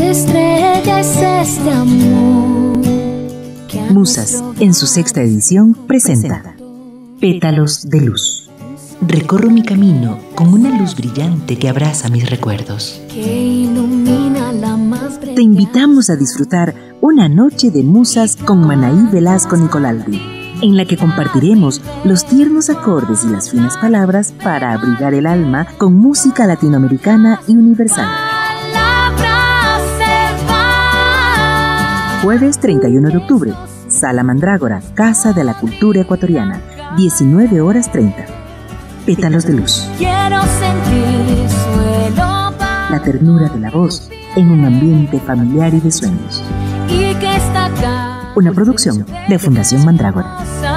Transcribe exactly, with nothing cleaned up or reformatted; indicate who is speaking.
Speaker 1: estrella es este amor.
Speaker 2: Musas, en su sexta edición, presenta Pétalos de Luz. Recorro mi camino con una luz brillante que abraza mis recuerdos.
Speaker 1: Que ilumina la más
Speaker 2: Te invitamos a disfrutar una noche de musas con Manaí Velasco Nicolaldi, en la que compartiremos los tiernos acordes y las finas palabras para abrigar el alma con música latinoamericana y universal. Jueves treinta y uno de octubre, Sala Mandrágora, Casa de la Cultura Ecuatoriana, diecinueve horas treinta. Pétalos de Luz.
Speaker 1: Quiero sentir suelo
Speaker 2: La ternura de la voz en un ambiente familiar y de sueños.
Speaker 1: y que está acá.
Speaker 2: Una producción de Fundación Mandrágora.